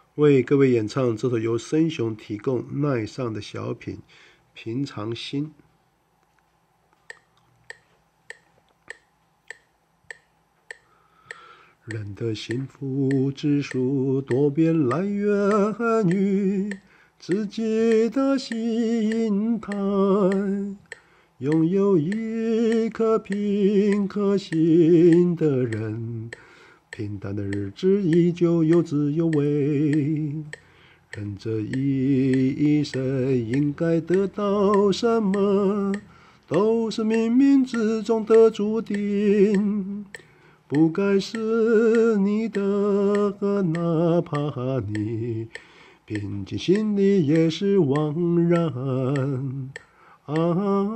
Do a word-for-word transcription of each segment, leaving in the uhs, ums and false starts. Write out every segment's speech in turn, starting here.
为各位演唱这首由森雄提供奈上的小品《平常心》。人的幸福指数多变来源于自己的心态，拥有一颗平和心的人，平淡的日子依旧有滋有味。人这一生应该得到什么，都是冥冥之中的注定，不该是你的，哪怕你平静心里也是惘然。啊，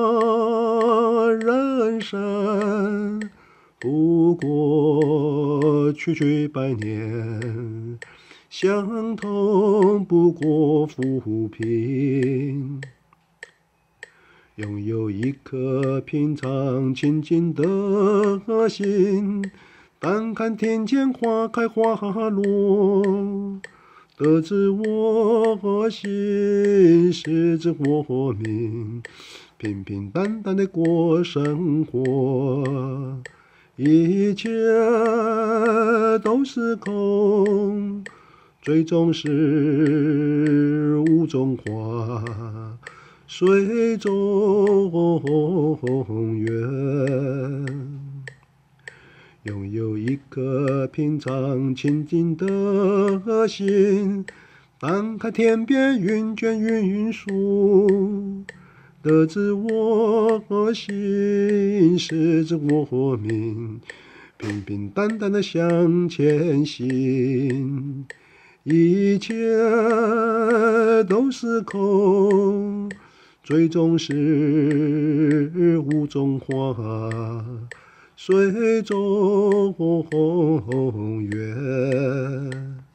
人生不过区区百年，相同不过浮萍。拥有一颗平常清净的心，淡看天间花开花落，得知我心是知我命，平平淡淡的过生活，一切都是空，最终是雾中花，水中月。拥有一颗平常清净的心，淡看天边云卷云舒，得知我心是知我命，平平淡淡的向前行，一切都是空，最终是雾中花，水中月。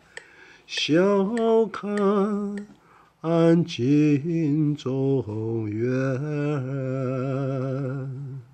笑看安静中月。